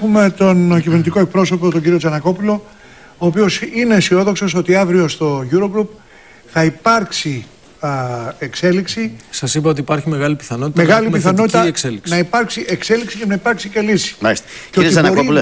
Έχουμε τον κυβερνητικό εκπρόσωπο, τον κύριο Τζανακόπουλο, ο οποίος είναι αισιόδοξος ότι αύριο στο Eurogroup θα υπάρξει εξέλιξη. Σας είπα ότι υπάρχει μεγάλη πιθανότητα να υπάρξει εξέλιξη και να υπάρξει και λύση. Μάλιστα. Και ότι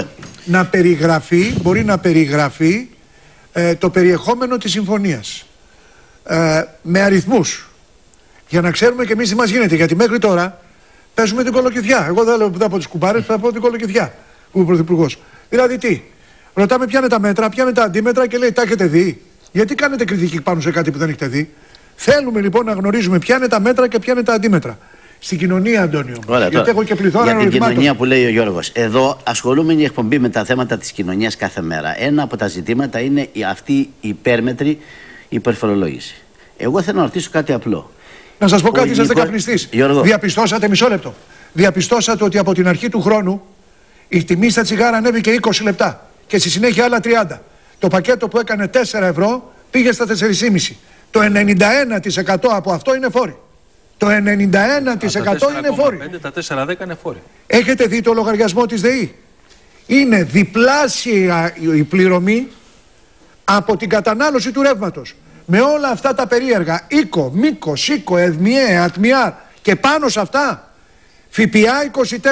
μπορεί να περιγραφεί το περιεχόμενο της συμφωνίας με αριθμούς, για να ξέρουμε και εμείς τι μας γίνεται. Γιατί μέχρι τώρα παίζουμε την κολοκυθιά. Εγώ δεν λέω από τις κουμπάρες, θα πω την κολοκυθιά που είναι ο Πρωθυπουργός. Δηλαδή τι, ρωτάμε ποια είναι τα μέτρα, ποια είναι τα αντίμετρα και λέει τα έχετε δει? Γιατί κάνετε κριτική πάνω σε κάτι που δεν έχετε δει? Θέλουμε λοιπόν να γνωρίζουμε ποια είναι τα μέτρα και ποια είναι τα αντίμετρα. Στην κοινωνία, Αντώνιο. Ωραία, γιατί έχω και πληθώρα για την ερωτημάτων. κοινωνία που λέει ο Γιώργος. Εδώ ασχολούμενη η εκπομπή με τα θέματα της κοινωνίας κάθε μέρα. Ένα από τα ζητήματα είναι αυτή η υπέρμετρη υπερφορολόγηση. Εγώ θέλω να ρωτήσω κάτι απλό. Να σας πω κάτι, είσαστε καπνιστής. Διαπιστώσατε, μισό λεπτό. Διαπιστώσατε ότι από την αρχή του χρόνου η τιμή στα τσιγάρα ανέβηκε 20 λεπτά και στη συνέχεια άλλα 30. Το πακέτο που έκανε 4 ευρώ πήγε στα 4,5. Το 91% από αυτό είναι φόροι. Το 91% είναι φόροι. Τα 4,10 είναι φόροι. Έχετε δει το λογαριασμό της ΔΕΗ? Είναι διπλάσια η πληρωμή από την κατανάλωση του ρεύματος. Με όλα αυτά τα περίεργα, οίκο, μήκο, σίκο, ΕΔΜΙΕ, ΑΤΜΙΑ και πάνω σε αυτά ΦΠΑ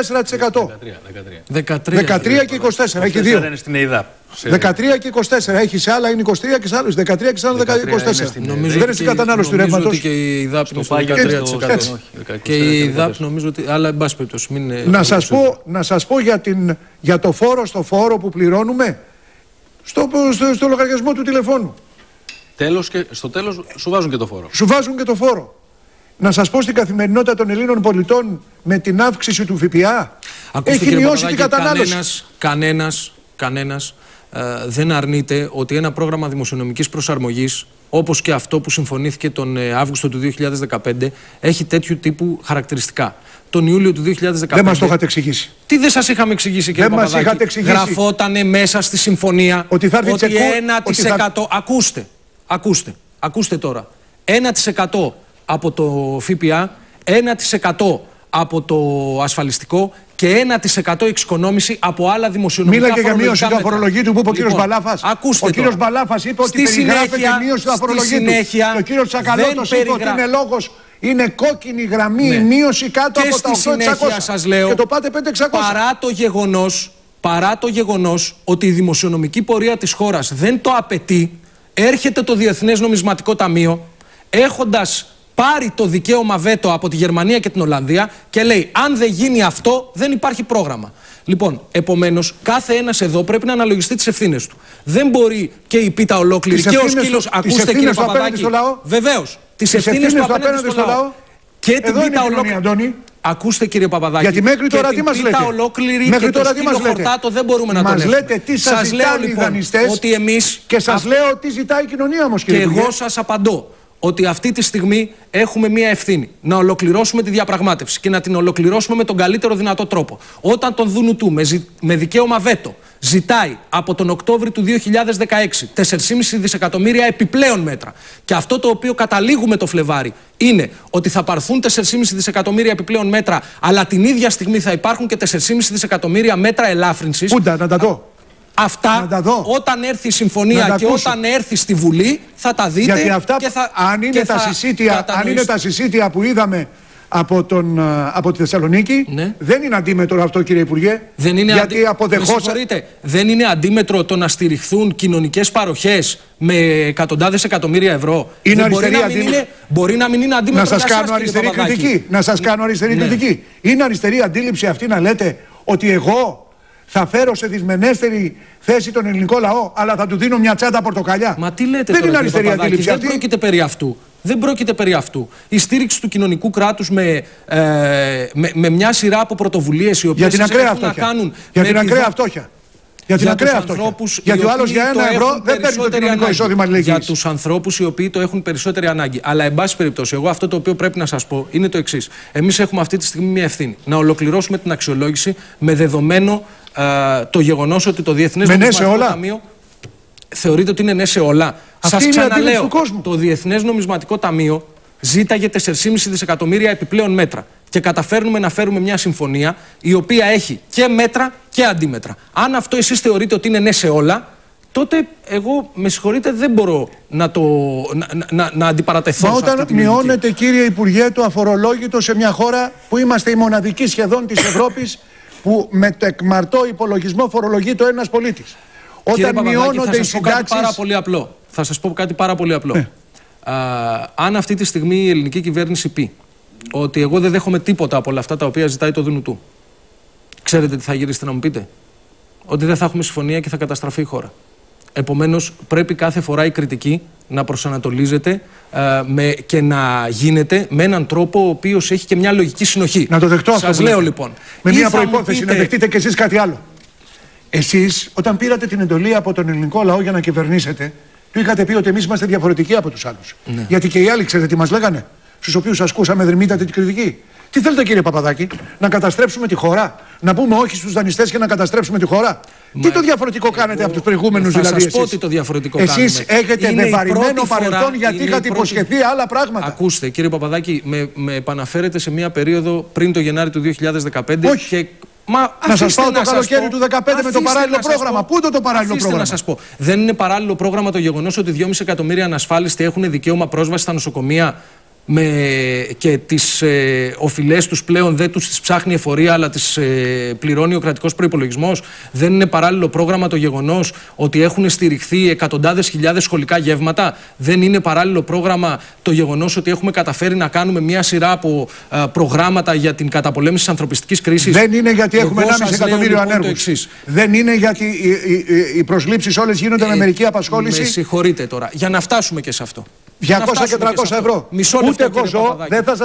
24%. 13 και 24, έχει δύο. Είναι στην ΕΙΔΑΠ. 13 και 24, έχει σε άλλα είναι 23 και σε άλλους 13 και σε άλλους 24. Δεν είναι στην κατανάλωση του ρεύματος. Νομίζω ότι και η ΕΙΔΑΠ είναι στο 13%. Και η ΕΙΔΑΠ νομίζω ότι, αλλά εν πάση περιπτώσει. Να σας πω για το φόρο στο φόρο που πληρώνουμε στο λογαριασμό του τηλεφώνου. Στο τέλος σου βάζουν και το φόρο. Σου βάζουν και το φόρο. Να σας πω στην καθημερινότητα των Ελλήνων πολιτών με την αύξηση του ΦΠΑ. Ακούστε, έχει μειώσει την κατανάλωση. Κανένας δεν αρνείται ότι ένα πρόγραμμα δημοσιονομικής προσαρμογής, όπως και αυτό που συμφωνήθηκε τον Αύγουστο του 2015, έχει τέτοιου τύπου χαρακτηριστικά. Τον Ιούλιο του 2015. Δεν μας το είχατε εξηγήσει. Τι δεν σας είχαμε εξηγήσει, κύριε Παπαδάκη? Γραφότανε μέσα στη συμφωνία ότι 1%. Ακούστε τώρα. 1% από το ΦΠΑ, 1% από το ασφαλιστικό και 1% εξοικονόμηση από άλλα δημοσιονομικά φορολογικά μέτρα. Μίλα και για μείωση του αφορολογήτου που είπε ο κύριος Μπαλάφας. Ο κύριος Μπαλάφας είπε ότι περιγράφεται μείωση του αφορολογήτου. Και ο κύριος Τσακαλώτος είπε ότι είναι λόγος, είναι κόκκινη γραμμή η μείωση κάτω από τα 800. Σας λέω, και το πάτε 5-600. Παρά το γεγονός ότι η δημοσιονομική πορεία της χώρας δεν το απαιτεί, έρχεται το Διεθνές Νομισματικό Ταμείο, έχοντας πάρει το δικαίωμα βέτο από τη Γερμανία και την Ολλανδία και λέει αν δεν γίνει αυτό δεν υπάρχει πρόγραμμα. Λοιπόν, επομένως κάθε ένας εδώ πρέπει να αναλογιστεί τις ευθύνες του. Δεν μπορεί και η πίτα ολόκληρη και ο σκύλος, ακούστε κύριε Παπαδάκη, βεβαίως, τις ευθύνες του απέναντι στο λαό και την πίτα ολόκληρη. Ακούστε κύριε Παπαδάκη. Γιατί μέχρι τώρα τι μας λέτε? Μέχρι τώρα τι μας λέτε? Δεν μπορούμε να το λέμε. Μας λέτε τι σας ζητάνε οι δανειστές ότι εμείς, και σας λέω τι ζητάει η κοινωνία όμως, κύριε Υπουργέ. Και εγώ σας απαντώ ότι αυτή τη στιγμή έχουμε μία ευθύνη να ολοκληρώσουμε τη διαπραγμάτευση και να την ολοκληρώσουμε με τον καλύτερο δυνατό τρόπο. Όταν τον Δουνουτού με δικαίωμα βέτο ζητάει από τον Οκτώβρη του 2016 4,5 δισεκατομμύρια επιπλέον μέτρα και αυτό το οποίο καταλήγουμε το Φλεβάρι είναι ότι θα πάρθουν 4,5 δισεκατομμύρια επιπλέον μέτρα, αλλά την ίδια στιγμή θα υπάρχουν και 4,5 δισεκατομμύρια μέτρα ελάφρυνσης. Πούντα, να τα δω. Αυτά όταν έρθει η συμφωνία και όταν έρθει στη Βουλή θα τα δείτε. Γιατί αυτά, αν είναι τα συσίτια που είδαμε από τη Θεσσαλονίκη, ναι, δεν είναι αντίμετρο αυτό, κύριε Υπουργέ. Δεν είναι γιατί αποδεχόσατε. Δεν είναι αντίμετρο το να στηριχθούν κοινωνικές παροχές με εκατοντάδες εκατομμύρια ευρώ. Είναι μπορεί να μην είναι αντίμετρο. Να σας κάνω αριστερή κριτική. Να σας κάνω αριστερή κριτική. Είναι αριστερή αντίληψη αυτή να λέτε ότι εγώ θα φέρω σε δυσμενέστερη θέση τον ελληνικό λαό, αλλά θα του δίνω μια τσάντα πορτοκαλιά? Μα τι λέτε? Δεν είναι αριστερή αντίληψη αυτή. Δεν πρόκειται περί αυτού. Δεν πρόκειται περί αυτού. Η στήριξη του κοινωνικού κράτους με μια σειρά από πρωτοβουλίες οι οποίες έχουν να κάνουν για την ακραία φτώχεια. Για την ακραία φτώχεια. Γιατί ο άλλος για 1 ευρώ δεν παίρνει το κοινωνικό εισόδημα αλληλεγγύης. Για τους ανθρώπους οι οποίοι το έχουν περισσότερη ανάγκη. Αλλά, εν πάση περιπτώσει, εγώ αυτό το οποίο πρέπει να σας πω είναι το εξής. Εμείς έχουμε αυτή τη στιγμή μια ευθύνη να ολοκληρώσουμε την αξιολόγηση με δεδομένο το γεγονός ότι το Διεθνές Νομισματικό Ταμείο θεωρείται ότι είναι ναι σε όλα. Σας ξαναλέω, το Διεθνές Νομισματικό Ταμείο ζήταγε 4,5 δισεκατομμύρια επιπλέον μέτρα. και καταφέρνουμε να φέρουμε μια συμφωνία η οποία έχει και μέτρα και αντίμετρα. Αν αυτό εσείς θεωρείτε ότι είναι ναι σε όλα, τότε εγώ, με συγχωρείτε, δεν μπορώ να αντιπαρατεθώ. Μα σε αυτή όταν τη μειώνεται, κύριε Υπουργέ, το αφορολόγητο σε μια χώρα που είμαστε οι μοναδικοί σχεδόν της Ευρώπης που με το εκμαρτό υπολογισμό φορολογεί το ένας πολίτης. Όταν μειώνονται οι συντάξεις. Θα σας πω κάτι πάρα πολύ απλό. Αν αυτή τη στιγμή η ελληνική κυβέρνηση πει ότι εγώ δεν δέχομαι τίποτα από όλα αυτά τα οποία ζητάει το Δούνου του, ξέρετε τι θα γυρίσετε να μου πείτε? Ότι δεν θα έχουμε συμφωνία και θα καταστραφεί η χώρα. Επομένως, πρέπει κάθε φορά η κριτική να προσανατολίζεται και να γίνεται με έναν τρόπο ο οποίος έχει και μια λογική συνοχή. Να το δεχτώ αυτό. Σας λέω λοιπόν. Με μια προϋπόθεση, να δεχτείτε κι εσείς κάτι άλλο. Εσείς, όταν πήρατε την εντολή από τον ελληνικό λαό για να κυβερνήσετε, του είχατε πει ότι εμείς είμαστε διαφορετικοί από τους άλλους. Ναι. Γιατί και οι άλλοι, ξέρετε τι μας λέγανε, στους οποίους ασκούσαμε δρυμύτατη την κριτική? Τι θέλετε, κύριε Παπαδάκη, να καταστρέψουμε τη χώρα? Να πούμε όχι στους δανειστές και να καταστρέψουμε τη χώρα? Τι το διαφορετικό κάνετε από τους προηγούμενους δηλαδή? Θα σας πω τι το διαφορετικό εσείς έχετε βεβαρημένο παρελθόν γιατί είχατε υποσχεθεί άλλα πράγματα. Ακούστε, κύριε Παπαδάκη, με επαναφέρετε σε μια περίοδο πριν το Γενάρη του 2015. Όχι. Και να σας πάω το καλοκαίρι του 2015 με το παράλληλο πρόγραμμα. Πού το παράλληλο πρόγραμμα? Να σας πω. Δεν είναι παράλληλο πρόγραμμα το γεγονός ότι 2,5 εκατομμύρια ανασφάλιστοι έχουν δικαίωμα πρόσβαση στα νοσοκομεία και τις οφειλές τους πλέον δεν τους τις ψάχνει η εφορία αλλά τις πληρώνει ο κρατικός προϋπολογισμός? Δεν είναι παράλληλο πρόγραμμα το γεγονός ότι έχουν στηριχθεί εκατοντάδες χιλιάδες σχολικά γεύματα? Δεν είναι παράλληλο πρόγραμμα το γεγονός ότι έχουμε καταφέρει να κάνουμε μια σειρά από προγράμματα για την καταπολέμηση της ανθρωπιστικής κρίσης? Δεν είναι γιατί έχουμε 1,5 εκατομμύριο ανέργους. Δεν είναι γιατί οι προσλήψεις όλες γίνονται με μερική απασχόληση. Με συγχωρείτε τώρα, για να φτάσουμε και σε αυτό. 200 και 300 ευρώ. Ούτε εγώ ζω, δεν θα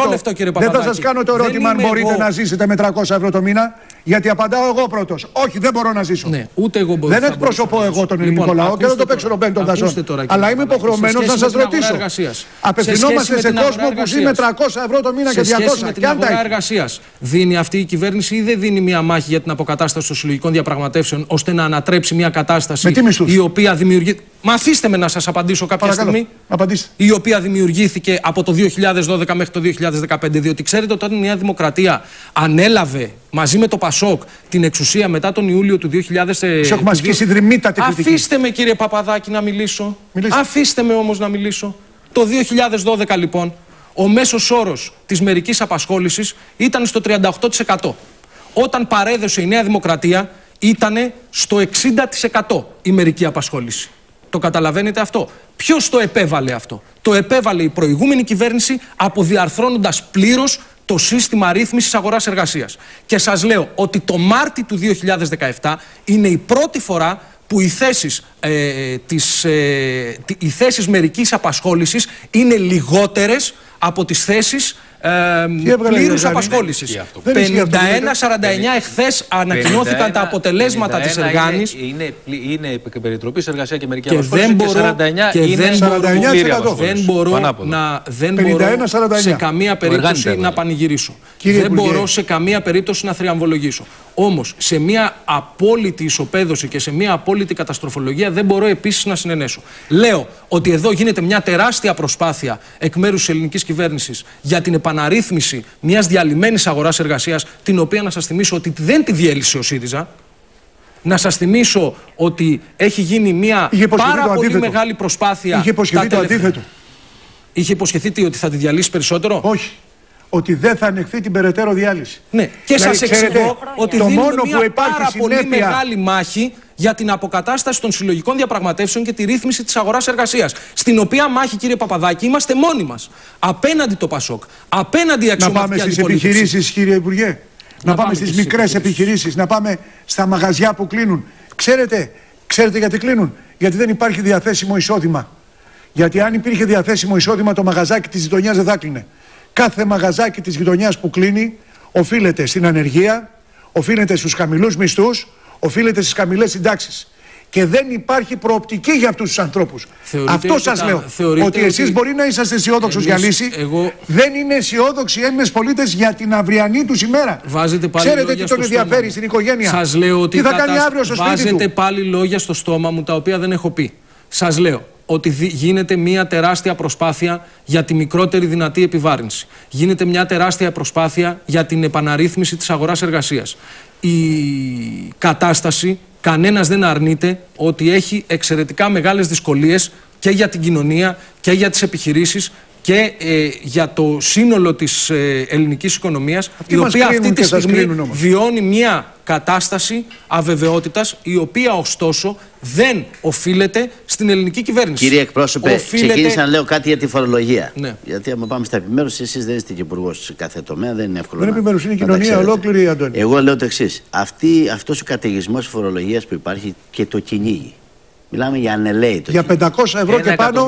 σας κάνω το ερώτημα αν μπορείτε να ζήσετε με 300 ευρώ το μήνα, γιατί απαντάω εγώ πρώτος. Όχι, δεν μπορώ να ζήσω. Ναι, ούτε εγώ μπορώ. Δεν εκπροσωπώ εγώ τον ελληνικό λαό και δεν το παίξω ρομπέν των δασών. Αλλά είμαι υποχρεωμένος να σας ρωτήσω. Απευθυνόμαστε σε κόσμο που ζει με 300 ευρώ το μήνα και 200. Και αν τα εργασίας δίνει αυτή η κυβέρνηση ή δεν δίνει μια μάχη για την αποκατάσταση των συλλογικών διαπραγματεύσεων ώστε να ανατρέψει μια κατάσταση η οποία δημιουργεί. Μα αφήστε με να σας απαντήσω κάποια στιγμή. Η οποία δημιουργήθηκε από το 2012 μέχρι το 2015. Διότι ξέρετε ότι όταν η Νέα Δημοκρατία ανέλαβε μαζί με το Πασόκ την εξουσία μετά τον Ιούλιο του 2000. Έχουμε ασκήσει δρυμύτατη κριτική. Αφήστε με, κύριε Παπαδάκη, να μιλήσω. Αφήστε με όμως να μιλήσω. Το 2012 λοιπόν ο μέσος όρος της μερικής απασχόλησης ήταν στο 38%. Όταν παρέδωσε η Νέα Δημοκρατία ήταν στο 60% η μερική απασχόληση. Το καταλαβαίνετε αυτό? Ποιος το επέβαλε αυτό? Το επέβαλε η προηγούμενη κυβέρνηση αποδιαρθρώνοντας πλήρως το σύστημα ρύθμισης αγοράς-εργασίας. Και σας λέω ότι το Μάρτι του 2017 είναι η πρώτη φορά που οι θέσεις μερικής απασχόλησης είναι λιγότερες από τις θέσεις πλήρους απασχόλησης. 51-49 εχθές ανακοινώθηκαν τα αποτελέσματα της Εργάνης. Είναι περιτροπή σε εργασία και μερική απασχόληση και δεν μπορώ σε καμία περίπτωση να πανηγυρίσω. Δεν μπορώ σε καμία περίπτωση να θριαμβολογήσω. Όμως σε μια απόλυτη ισοπαίδωση και σε μια απόλυτη καταστροφολογία δεν μπορώ επίσης να συνενέσω. Λέω ότι εδώ γίνεται μια τεράστια προσπάθεια εκ μέρους της ελληνικής κυβέρνησης για την επαναρρύθμιση μιας διαλυμένης αγοράς εργασίας, την οποία να σας θυμίσω ότι δεν τη διέλυσε ο ΣΥΡΙΖΑ. Να σας θυμίσω ότι έχει γίνει μια πάρα πολύ μεγάλη προσπάθεια. Είχε υποσχεθεί το αντίθετο. Είχε υποσχεθεί ότι θα τη διαλύσει περισσότερο? Όχι. Ότι δεν θα ανεχθεί την περαιτέρω διάλυση. Ναι, και σας εξηγώ ότι δίνουμε μια πάρα πολύ μεγάλη μάχη για την αποκατάσταση των συλλογικών διαπραγματεύσεων και τη ρύθμιση της αγοράς εργασίας. Στην οποία μάχη, κύριε Παπαδάκη, είμαστε μόνοι μας. Απέναντι το Πασόκ, απέναντι η αξιωματική αντιπολίτευση. Να πάμε στις επιχειρήσεις, κύριε Υπουργέ. Να πάμε στις μικρές επιχειρήσεις. Να πάμε στα μαγαζιά που κλείνουν. Ξέρετε γιατί κλείνουν? Γιατί δεν υπάρχει διαθέσιμο εισόδημα. Γιατί αν υπήρχε διαθέσιμο εισόδημα, το μαγαζάκι της γειτονιάς δεν θα κλείνε. Κάθε μαγαζάκι της γειτονιάς που κλείνει οφείλεται στην ανεργία, οφείλεται στους χαμηλούς μισθούς, οφείλεται στις χαμηλές συντάξεις. Και δεν υπάρχει προοπτική για αυτούς τους ανθρώπους. Αυτό σας λέω. Ότι εσείς μπορεί να είσαστε αισιόδοξος για λύση. Δεν είναι αισιόδοξοι οι Έλληνες πολίτες για την αυριανή τους ημέρα. Ξέρετε τι τον ενδιαφέρει στην οικογένεια? Σας λέω ότι τι θα κάνει αύριο στο σπίτι του? Βάζετε πάλι λόγια στο στόμα μου τα οποία δεν έχω πει. Σας λέω ότι γίνεται μια τεράστια προσπάθεια για τη μικρότερη δυνατή επιβάρυνση. Γίνεται μια τεράστια προσπάθεια για την επαναρρύθμιση της αγοράς εργασίας. Η κατάσταση, κανένας δεν αρνείται ότι έχει εξαιρετικά μεγάλες δυσκολίες και για την κοινωνία και για τις επιχειρήσεις και για το σύνολο της ελληνικής οικονομίας, η οποία αυτή τη στιγμή βιώνει μια κατάσταση αβεβαιότητας, η οποία ωστόσο δεν οφείλεται στην ελληνική κυβέρνηση. Κύριε εκπρόσωπε, ξεκίνησα να λέω κάτι για τη φορολογία. Ναι. Γιατί άμα πάμε στα επιμέρους, εσείς δεν είστε και υπουργός σε κάθε τομέα, δεν είναι εύκολο. Δεν είναι επιμέρους, είναι η κοινωνία ολόκληρη, Αντώνη. Εγώ λέω το εξής. Αυτός ο καταιγισμός φορολογίας που υπάρχει και το κυνήγι. Μιλάμε για ανελαίητο. Για 500 ευρώ και πάνω.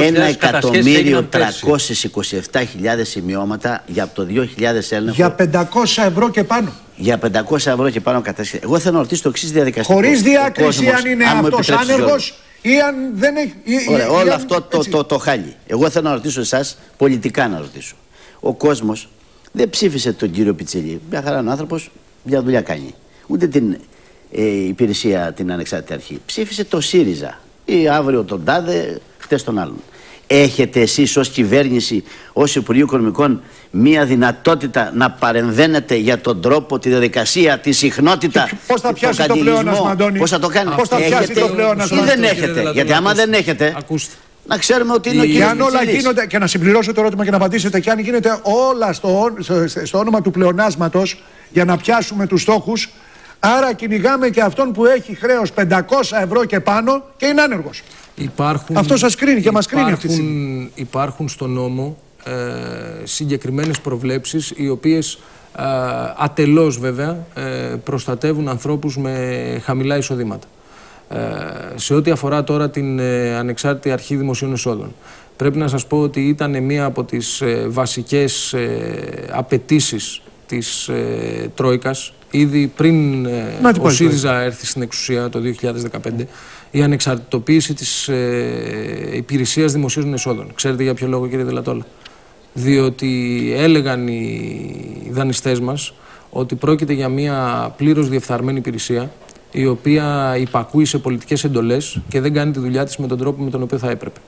1.327.000 σημειώματα για το 2000 έλεγχο. Για 500 ευρώ και πάνω. Για 500 ευρώ και πάνω κατάσχεση. Εγώ θέλω να ρωτήσω το εξής διαδικαστικό. Χωρίς διάκριση αν είναι αυτός άνεργος ή αν δεν έχει. Ωραία, όλο αυτό το χάλι. Εγώ θέλω να ρωτήσω εσάς, πολιτικά να ρωτήσω. Ο κόσμος δεν ψήφισε τον κύριο Πιτσιλή. Μια χαρά είναι άνθρωπος, μια δουλειά κάνει. Ούτε την υπηρεσία την ανεξάρτητη αρχή. Ψήφισε το ΣΥΡΙΖΑ ή αύριο τον ΤΑΔΕ, χτες τον άλλον. Έχετε εσείς ως κυβέρνηση, ως Υπουργείο Οικονομικών, μία δυνατότητα να παρεμβαίνετε για τον τρόπο, τη διαδικασία, τη συχνότητα, πώς θα πιάσει το πλεόνασμα, Αντώνη? Πώς θα το κάνετε? Πώς θα πιάσει το πλεόνασμα? Ή δεν έχετε? Γιατί άμα δεν έχετε, να ξέρουμε ότι είναι ο κύριος Πιτσιλής. Και αν όλα γίνονται, και να συμπληρώσω το ερώτημα και να απαντήσετε, και αν γίνεται όλα στο όνομα του πλεονάσματος για να πιάσουμε τους στόχους, άρα κυνηγάμε και αυτόν που έχει χρέος 500 ευρώ και πάνω και είναι άνεργος. Αυτό σας κρίνει και μας κρίνει αυτή τη στιγμή. Υπάρχουν στον νόμο συγκεκριμένες προβλέψεις, οι οποίες ατελώς βέβαια προστατεύουν ανθρώπους με χαμηλά εισοδήματα. Σε ό,τι αφορά τώρα την Ανεξάρτητη Αρχή Δημοσίων Εσόδων, πρέπει να σας πω ότι ήταν μία από τις βασικές απαιτήσεις της Τρόικας ήδη πριν ο ΣΥΡΙΖΑ έρθει στην εξουσία το 2015, η ανεξαρτητοποίηση της υπηρεσίας δημοσίων εσόδων. Ξέρετε για ποιο λόγο, κύριε Δελατόλα? Διότι έλεγαν οι δανειστές μας ότι πρόκειται για μια πλήρως διεφθαρμένη υπηρεσία, η οποία υπακούει σε πολιτικές εντολές και δεν κάνει τη δουλειά της με τον τρόπο με τον οποίο θα έπρεπε.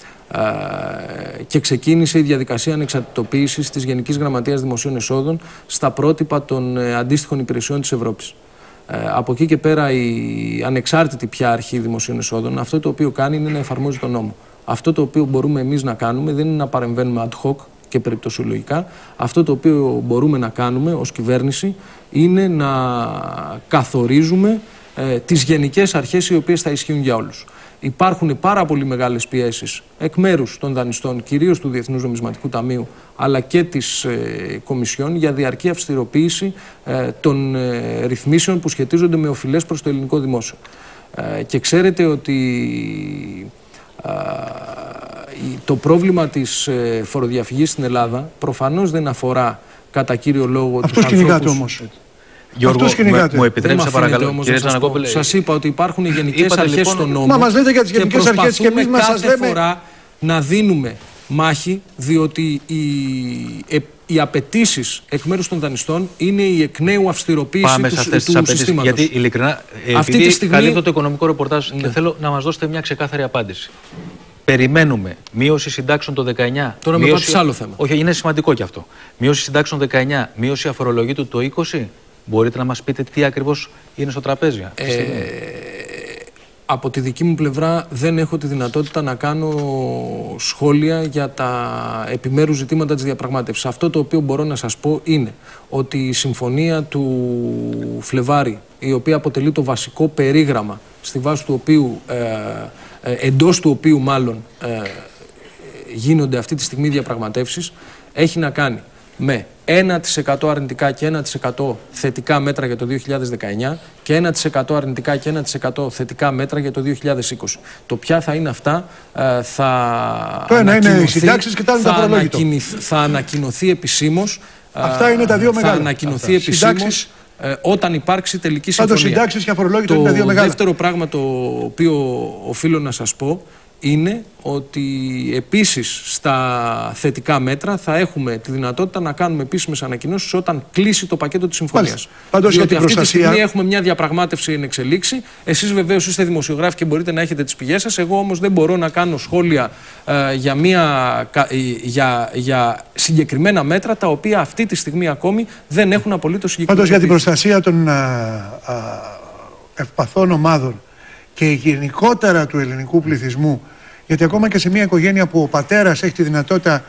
Και ξεκίνησε η διαδικασία ανεξαρτητοποίησης της Γενικής Γραμματείας Δημοσίων Εσόδων στα πρότυπα των αντίστοιχων υπηρεσιών της Ευρώπης. Από εκεί και πέρα η ανεξάρτητη πια αρχή δημοσίων εσόδων, αυτό το οποίο κάνει είναι να εφαρμόζει τον νόμο. Αυτό το οποίο μπορούμε εμείς να κάνουμε δεν είναι να παρεμβαίνουμε ad hoc και περιπτωσιολογικά. Αυτό το οποίο μπορούμε να κάνουμε ως κυβέρνηση είναι να καθορίζουμε τις γενικές αρχές οι οποίες θα ισχύουν για όλους. Υπάρχουν πάρα πολύ μεγάλες πιέσεις εκ μέρους των δανειστών, κυρίως του Διεθνούς Νομισματικού Ταμείου, αλλά και της Κομισιόν, για διαρκή αυστηροποίηση των ρυθμίσεων που σχετίζονται με οφειλές προς το ελληνικό δημόσιο. Και ξέρετε ότι το πρόβλημα της φοροδιαφυγής στην Ελλάδα προφανώς δεν αφορά κατά κύριο λόγο τους ανθρώπους. Γιώργο, μου επιτρέψτε παρακαλώ, κύριε Ζανακόπουλε. Σας είπα ότι υπάρχουν οι γενικές αρχές λοιπόν, στον νόμο. Μα μας λέτε για τις γενικές αρχές και εμείς να σας λέμε. Φορά να δίνουμε μάχη, διότι οι απαιτήσεις εκ μέρους των δανειστών είναι η εκ νέου αυστηροποίηση του συστήματος. Γιατί ειλικρινά, επειδή καλύπτω το οικονομικό ρεπορτάζ και θέλω να μας δώσετε μια ξεκάθαρη απάντηση. Περιμένουμε μείωση συντάξεων το 19. Τώρα με πάτε άλλο θέμα. Όχι, είναι σημαντικό και αυτό. Μείωση συντάξεων το 19, μείωση αφορολογήτου το 20. Μπορείτε να μας πείτε τι ακριβώς είναι στο τραπέζι? Από τη δική μου πλευρά δεν έχω τη δυνατότητα να κάνω σχόλια για τα επιμέρους ζητήματα της διαπραγμάτευσης. Αυτό το οποίο μπορώ να σας πω είναι ότι η συμφωνία του Φλεβάρη, η οποία αποτελεί το βασικό περίγραμμα στη βάση του οποίου, εντός του οποίου μάλλον γίνονται αυτή τη στιγμή διαπραγματεύσεις, έχει να κάνει με 1% αρνητικά και 1% θετικά μέτρα για το 2019 και 1% αρνητικά και 1% θετικά μέτρα για το 2020. Το ποια θα είναι αυτά το ένα είναι οι συντάξεις και τα άλλα τα φορολόγητο. Θα ανακοινωθεί επισήμως. Αυτά είναι τα δύο μεγάλα. Θα ανακοινωθεί επισήμως όταν υπάρξει τελική συμφωνία. Συντάξεις και αφορολόγητο είναι τα δύο μεγάλα. Το δεύτερο πράγμα το οποίο οφείλω να σας πω είναι ότι επίσης στα θετικά μέτρα θα έχουμε τη δυνατότητα να κάνουμε επίσημες ανακοινώσεις όταν κλείσει το πακέτο της συμφωνίας. Πάντως διότι αυτή τη στιγμή έχουμε μια διαπραγμάτευση εν εξελίξη. Εσείς βεβαίως είστε δημοσιογράφοι και μπορείτε να έχετε τις πηγές σας. Εγώ όμως δεν μπορώ να κάνω σχόλια για συγκεκριμένα μέτρα τα οποία αυτή τη στιγμή ακόμη δεν έχουν απολύτως συγκεκριμένη. Πάντως για την προστασία των ευπαθών ομάδων και γενικότερα του ελληνικού πληθυσμού, γιατί ακόμα και σε μια οικογένεια που ο πατέρας έχει τη δυνατότητα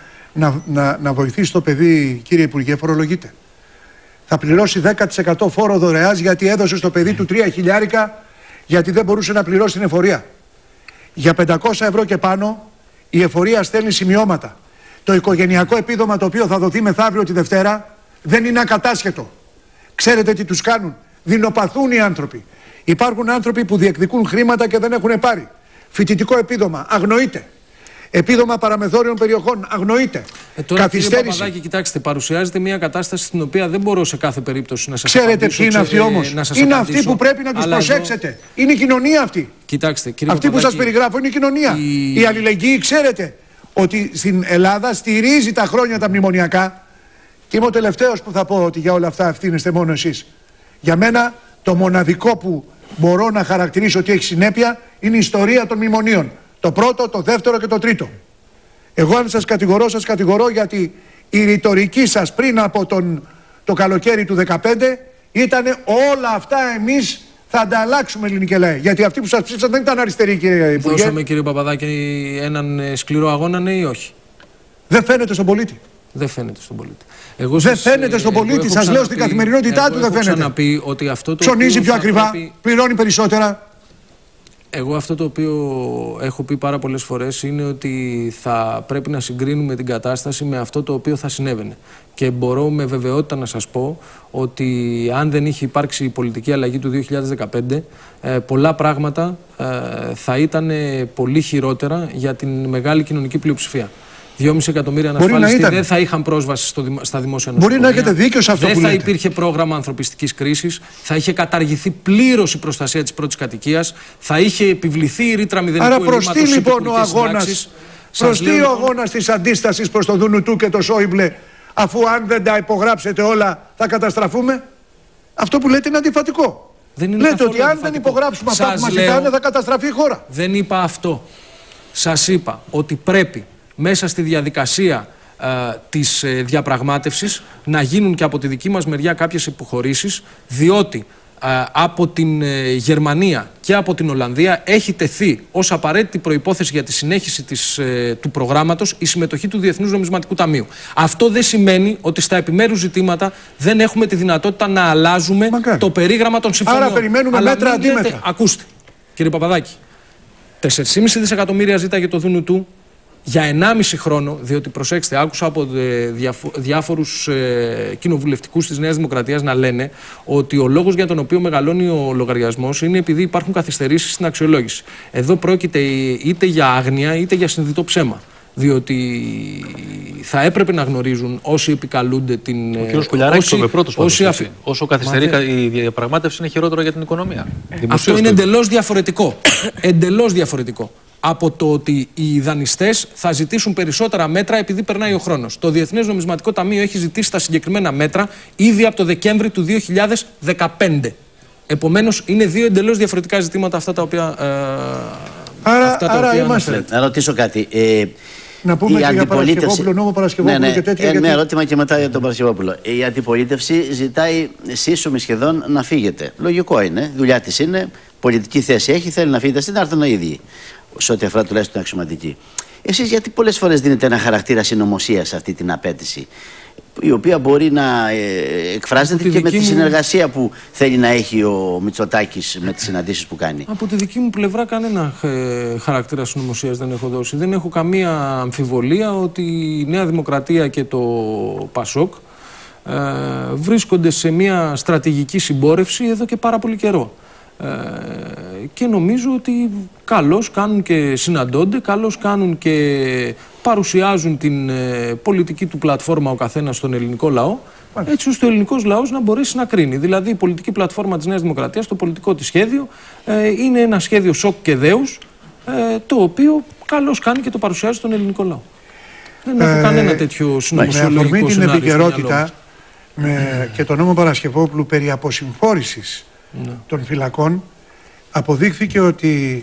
να βοηθήσει το παιδί, κύριε Υπουργέ, φορολογείται. Θα πληρώσει 10% φόρο δωρεάς γιατί έδωσε στο παιδί του 3 χιλιάρικα γιατί δεν μπορούσε να πληρώσει την εφορία. Για 500 ευρώ και πάνω η εφορία στέλνει σημειώματα. Το οικογενειακό επίδομα το οποίο θα δοθεί μεθαύριο τη Δευτέρα δεν είναι ακατάσχετο. Ξέρετε τι τους κάνουν? Δεινοπαθούν οι άνθρωποι. Υπάρχουν άνθρωποι που διεκδικούν χρήματα και δεν έχουν πάρει. Φοιτητικό επίδομα, αγνοείται. Επίδομα παραμεθόριων περιοχών, αγνοείται. Τώρα, κύριε Παπαδάκη, κοιτάξτε, παρουσιάζεται μια κατάσταση στην οποία δεν μπορώ σε κάθε περίπτωση να σας Ξέρετε απαντήσω. Ποιοι είναι αυτοί όμως? Είναι αυτοί που πρέπει να τους προσέξετε. Εδώ... Είναι η κοινωνία αυτή. Κοιτάξτε, κύριε αυτή Παπαδάκη, που σας περιγράφω είναι η κοινωνία. Η αλληλεγγύη, ξέρετε ότι στην Ελλάδα στηρίζει τα χρόνια τα μνημονιακά. Και είμαι ο τελευταίος που θα πω ότι για όλα αυτά ευθύνεστε μόνο εσείς. Για μένα το μοναδικό που μπορώ να χαρακτηρίσω ότι έχει συνέπεια είναι η ιστορία των μνημονίων. Το πρώτο, το δεύτερο και το τρίτο. Εγώ αν σας κατηγορώ γιατί η ρητορική σας πριν από το καλοκαίρι του 2015 ήταν όλα αυτά εμείς θα ανταλλάξουμε, ελληνικέ λαέ. Γιατί αυτοί που σας ψήφισαν δεν ήταν αριστεροί, κύριε Υπουργέ. Δώσαμε, κύριε Παπαδάκη, έναν σκληρό αγώνα, ναι ή όχι? Δεν φαίνεται στον πολίτη. Δεν φαίνεται στον πολίτη. Δεν φαίνεται στον πολίτη, σας λέω στην καθημερινότητά του δεν φαίνεται. Ξαναπεί ότι αυτό το ψωνίζει πιο ακριβά, πληρώνει περισσότερα. Εγώ αυτό το οποίο έχω πει πάρα πολλές φορές είναι ότι θα πρέπει να συγκρίνουμε την κατάσταση με αυτό το οποίο θα συνέβαινε. Και μπορώ με βεβαιότητα να σας πω ότι αν δεν είχε υπάρξει η πολιτική αλλαγή του 2015, πολλά πράγματα θα ήταν πολύ χειρότερα για την μεγάλη κοινωνική πλειοψηφία. 2,5 εκατομμύρια ανασφάλιστοι δεν θα είχαν πρόσβαση στα δημόσια νοσοκομεία. Μπορεί να έχετε δίκιο σε αυτό που λέτε. Δεν θα υπήρχε πρόγραμμα ανθρωπιστικής κρίσης. Θα είχε καταργηθεί πλήρως η προστασία της πρώτης κατοικίας. Θα είχε επιβληθεί η ρήτρα μηδενικού ελλείμματος. Άρα προς τι λοιπόν ο αγώνας? Προς τι ο αγώνας της αντίστασης προς το Δουνουτού και το Σόιμπλε, αφού αν δεν τα υπογράψετε όλα θα καταστραφούμε? Αυτό που λέτε είναι αντιφατικό. Λέτε ότι αν δεν υπογράψουμε αυτά που μας ζητάνε θα καταστραφεί η χώρα. Δεν είπα αυτό. Σας είπα ότι πρέπει μέσα στη διαδικασία της διαπραγμάτευσης να γίνουν και από τη δική μας μεριά κάποιες υποχωρήσεις, διότι από την Γερμανία και από την Ολλανδία έχει τεθεί ως απαραίτητη προϋπόθεση για τη συνέχιση του προγράμματος η συμμετοχή του Διεθνούς Νομισματικού Ταμείου. Αυτό δεν σημαίνει ότι στα επιμέρους ζητήματα δεν έχουμε τη δυνατότητα να αλλάζουμε το περίγραμμα των συμφωνιών. Άρα περιμένουμε μέτρα αντίμετρα. Ακούστε, κύριε Παπαδάκη, 4,5 δισεκατομμύρια ζήταγε το Δουνουτού για 1,5 χρόνο, διότι προσέξτε, άκουσα από διάφορους κοινοβουλευτικούς της Νέας Δημοκρατίας να λένε ότι ο λόγος για τον οποίο μεγαλώνει ο λογαριασμός είναι επειδή υπάρχουν καθυστερήσεις στην αξιολόγηση. Εδώ πρόκειται είτε για άγνοια είτε για συνειδητό ψέμα. Διότι θα έπρεπε να γνωρίζουν όσοι επικαλούνται την. Ο κ. Σκουλιαράκης είπε πρώτος πάντως. Όσο καθυστερεί η διαπραγμάτευση είναι χειρότερο για την οικονομία. Αυτό είναι εντελώς διαφορετικό. Εντελώς διαφορετικό από το ότι οι δανειστές θα ζητήσουν περισσότερα μέτρα επειδή περνάει ο χρόνος. Το Διεθνές Νομισματικό Ταμείο έχει ζητήσει τα συγκεκριμένα μέτρα ήδη από το Δεκέμβρη του 2015. Επομένως, είναι δύο εντελώς διαφορετικά ζητήματα αυτά τα οποία. Άρα είμαστε. Να ρωτήσω κάτι. Να πούμε και για Παρασκευόπουλο, νόμο Παρασκευόπουλο και τέτοια. Ένα ερώτημα και μετά για τον Παρασκευόπουλο. Η αντιπολίτευση ζητάει σύσσωμη σχεδόν να φύγετε. Λογικό είναι, δουλειά της είναι, πολιτική θέση έχει, θέλει να φύγετε στην άρθρο ίδιοι. Σε ό,τι αφορά τουλάχιστον αξιωματική. Εσείς γιατί πολλές φορές δίνετε ένα χαρακτήρα συνωμοσίας σε αυτή την απέτηση, η οποία μπορεί να εκφράζεται και με τη συνεργασία που θέλει να έχει ο Μητσοτάκης με τις συναντήσεις που κάνει? Από τη δική μου πλευρά κανένα χαρακτήρα συνωμοσίας δεν έχω δώσει. Δεν έχω καμία αμφιβολία ότι η Νέα Δημοκρατία και το ΠΑΣΟΚ βρίσκονται σε μια στρατηγική συμπόρευση εδώ και πάρα πολύ καιρό. Και νομίζω ότι καλώς κάνουν και συναντώνται, καλώς κάνουν και παρουσιάζουν την πολιτική του πλατφόρμα ο καθένας στον ελληνικό λαό, έτσι ώστε ο ελληνικός λαός να μπορέσει να κρίνει. Δηλαδή η πολιτική πλατφόρμα της Νέας Δημοκρατίας, το πολιτικό της σχέδιο, είναι ένα σχέδιο σοκ και δέους, το οποίο καλώς κάνει και το παρουσιάζει στον ελληνικό λαό. Δεν έχω κανένα τέτοιο συνωμοσιολογικό σενάριο. Με αφορμή την επικαιρότητα και τον νόμο Παρασκευόπουλου περί αποσυμφόρησης των φυλακών, αποδείχθηκε ότι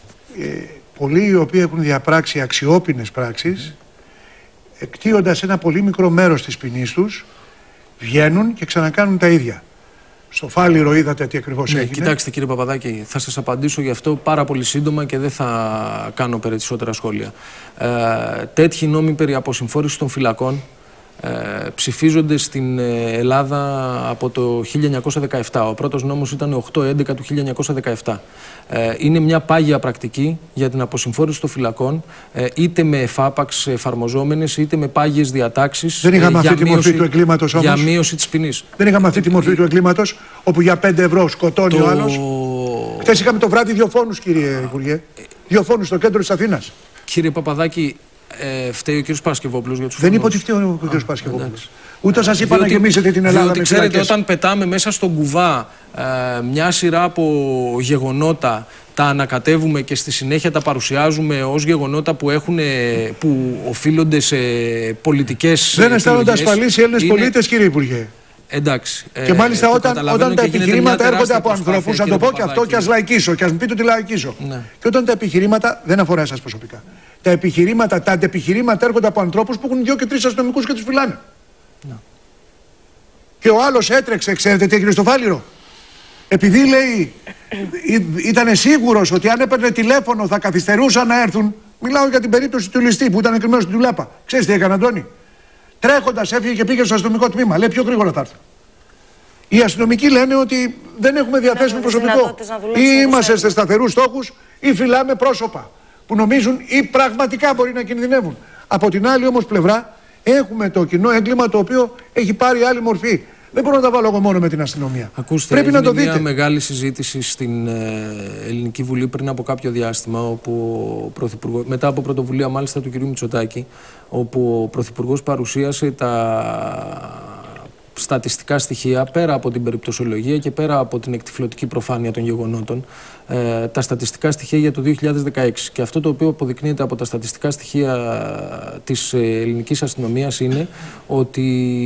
πολλοί οι οποίοι έχουν διαπράξει αξιόπινες πράξεις, εκτείοντας ένα πολύ μικρό μέρος της ποινής τους, βγαίνουν και ξανακάνουν τα ίδια. Στο Φάληρο είδατε τι ακριβώς έγινε. Κοιτάξτε κύριε Παπαδάκη, θα σας απαντήσω γι' αυτό πάρα πολύ σύντομα και δεν θα κάνω περισσότερα σχόλια. Τέτοιοι νόμοι περί αποσυμφόρησης των φυλακών ψηφίζονται στην Ελλάδα από το 1917. Ο πρώτος νόμος ήταν 8-11 του 1917. Είναι μια πάγια πρακτική για την αποσυμφόρηση των φυλακών, είτε με εφάπαξ εφαρμοζόμενες, είτε με πάγιες διατάξεις. Δεν είχαμε αυτή τη μορφή του εγκλήματος όμως. Για μείωση της ποινής. Δεν είχαμε αυτή τη μορφή του εγκλήματος, όπου για 5 ευρώ σκοτώνει ο άλλος. Χθες είχαμε το βράδυ 2 φόνους, κύριε Υπουργέ. 2 φόνους στο κέντρο της Αθήνας. Κύριε Παπαδάκη, φταίει ο κ. Παρασκευόπουλος για τους φόνους. Δεν είπε ότι φταίει ο κ. Παρασκευόπουλος. Ούτε σας είπα να γεμίσετε την Ελλάδα με ξέρετε, φυλακές. Όταν πετάμε μέσα στον κουβά μια σειρά από γεγονότα, τα ανακατεύουμε και στη συνέχεια τα παρουσιάζουμε ως γεγονότα που οφείλονται σε πολιτικές. Δεν αισθάνονται ασφαλείς οι Έλληνες πολίτες, κύριε Υπουργέ. Εντάξει. Και μάλιστα όταν τα επιχειρήματα έρχονται από ανθρώπους, να το πω και αυτό και ας λαϊκίσω, και ας μου πείτε ότι λαϊκίσω. Ναι. Και όταν τα επιχειρήματα, δεν αφορά εσάς προσωπικά, τα αντεπιχειρήματα έρχονται από ανθρώπους που έχουν 2 και 3 αστυνομικούς και τους φυλάνε. Ναι. Και ο άλλος έτρεξε, ξέρετε τι έγινε στο Φάληρο. Επειδή λέει, ήταν σίγουρος ότι αν έπαιρνε τηλέφωνο θα καθυστερούσαν να έρθουν. Μιλάω για την περίπτωση του ληστή που ήταν κρυμμένος στην τουλάπα. Ξέρεις τι έκανε, Αντώνη? Τρέχοντας έφυγε και πήγε στο αστυνομικό τμήμα. Λέει πιο γρήγορα θα έρθει. Οι αστυνομικοί λένε ότι δεν έχουμε διαθέσιμο προσωπικό. Ή είμαστε σε σταθερούς στόχους ή φυλάμε πρόσωπα που νομίζουν ή πραγματικά μπορεί να κινδυνεύουν. Από την άλλη όμως πλευρά έχουμε το κοινό έγκλημα το οποίο έχει πάρει άλλη μορφή. Δεν μπορώ να τα βάλω εγώ μόνο με την αστυνομία. Ακούστε, πρέπει να το δείτε. Μια μεγάλη συζήτηση στην Ελληνική Βουλή πριν από κάποιο διάστημα, όπου μετά από πρωτοβουλία μάλιστα του κ. Μητσοτάκη, όπου ο Πρωθυπουργός παρουσίασε τα στατιστικά στοιχεία πέρα από την περιπτωσιολογία και πέρα από την εκτιφλωτική προφάνεια των γεγονότων, τα στατιστικά στοιχεία για το 2016. Και αυτό το οποίο αποδεικνύεται από τα στατιστικά στοιχεία της ελληνικής αστυνομίας είναι ότι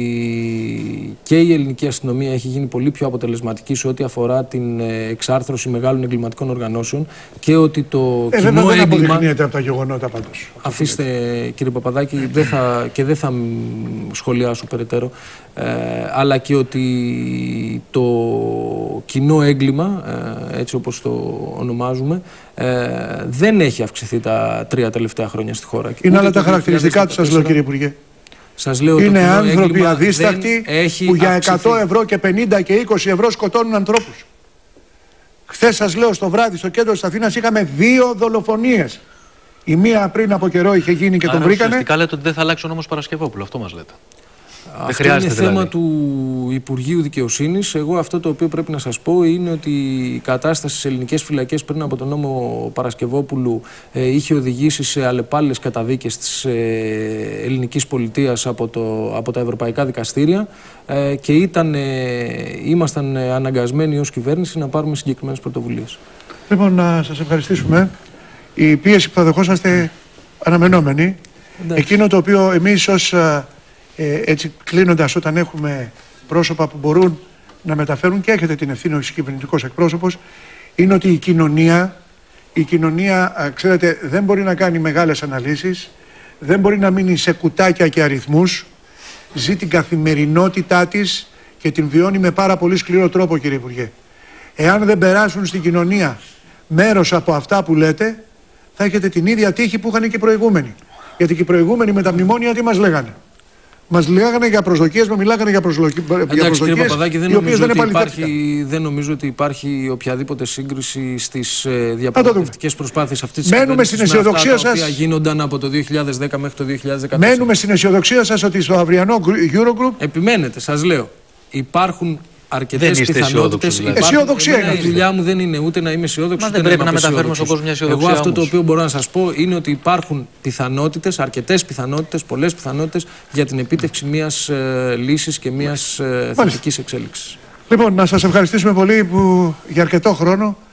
και η ελληνική αστυνομία έχει γίνει πολύ πιο αποτελεσματική σε ό,τι αφορά την εξάρθρωση μεγάλων εγκληματικών οργανώσεων και ότι το κοινό έγκλημα... Δεν αποδεικνύεται από τα γεγονότα πάντως. Αφήστε κύριε Παπαδάκη, δεν θα σχολιάσω περαιτέρω, αλλά και ότι το κοινό έγκλημα, έτσι όπως το ονομάζουμε, δεν έχει αυξηθεί τα 3 τελευταία χρόνια στη χώρα. Είναι άλλα τα χαρακτηριστικά του, σας λέω κύριε Υπουργέ. Σας λέω, είναι άνθρωποι αδίστακτοι που για 100 ευρώ και 50 και 20 ευρώ σκοτώνουν ανθρώπους. Χθες σας λέω στο βράδυ στο κέντρο της Αθήνας είχαμε 2 δολοφονίες. Η μία πριν από καιρό είχε γίνει και τον βρήκανε. Ουσιαστικά λέτε ότι δεν θα αλλάξει ο νόμος Παρασκευόπουλου, αυτό μας λέτε. Αυτό είναι θέμα δηλαδή του Υπουργείου Δικαιοσύνης. Εγώ αυτό το οποίο πρέπει να σας πω είναι ότι η κατάσταση στις ελληνικές φυλακές πριν από τον νόμο Παρασκευόπουλου είχε οδηγήσει σε αλλεπάλληλες καταδίκες της ελληνικής πολιτείας από τα ευρωπαϊκά δικαστήρια και ήμασταν αναγκασμένοι ως κυβέρνηση να πάρουμε συγκεκριμένες πρωτοβουλίες. Λοιπόν, να σας ευχαριστήσουμε. Η πίεση που θα δεχόσαστε αναμενόμενη. Εκείνο το οποίο εμείς ως έτσι κλείνοντας, όταν έχουμε πρόσωπα που μπορούν να μεταφέρουν και έχετε την ευθύνη ως κυβερνητικός εκπρόσωπος, είναι ότι η κοινωνία, ξέρετε, δεν μπορεί να κάνει μεγάλες αναλύσεις, δεν μπορεί να μείνει σε κουτάκια και αριθμούς, ζει την καθημερινότητά της και την βιώνει με πάρα πολύ σκληρό τρόπο, κύριε Υπουργέ. Εάν δεν περάσουν στην κοινωνία μέρος από αυτά που λέτε, θα έχετε την ίδια τύχη που είχαν και οι προηγούμενοι. Γιατί και οι προηγούμενοι με τα μνημόνια τι μας λέγανε? Μας λέγανε για προσδοκίες, μιλάγανε για προσδοκίες οι οποίες δεν επαληθεύτηκαν. Δεν νομίζω ότι υπάρχει οποιαδήποτε σύγκριση στις διαπραγματευτικές προσπάθειες αυτής της κυβέρνησης. Μένουμε στην αισιοδοξία σας. Οποία γίνονταν από το 2010 μέχρι το 2014. Μένουμε στην αισιοδοξία σας ότι στο αυριανό Eurogroup... Επιμένετε, σας λέω. Υπάρχουν αρκετές πιθανότητες. Αισιοδοξία είναι. Η δουλειά μου δεν είναι ούτε να είμαι αισιόδοξος. Δεν πρέπει να μεταφέρουμε στον κόσμο μια αισιοδοξία. Εγώ αυτό το οποίο μπορώ να σας πω είναι ότι υπάρχουν πιθανότητες, αρκετές πιθανότητες, πολλές πιθανότητες για την επίτευξη μιας λύσης και μιας θετικής εξέλιξης. Λοιπόν, να σας ευχαριστήσουμε πολύ που για αρκετό χρόνο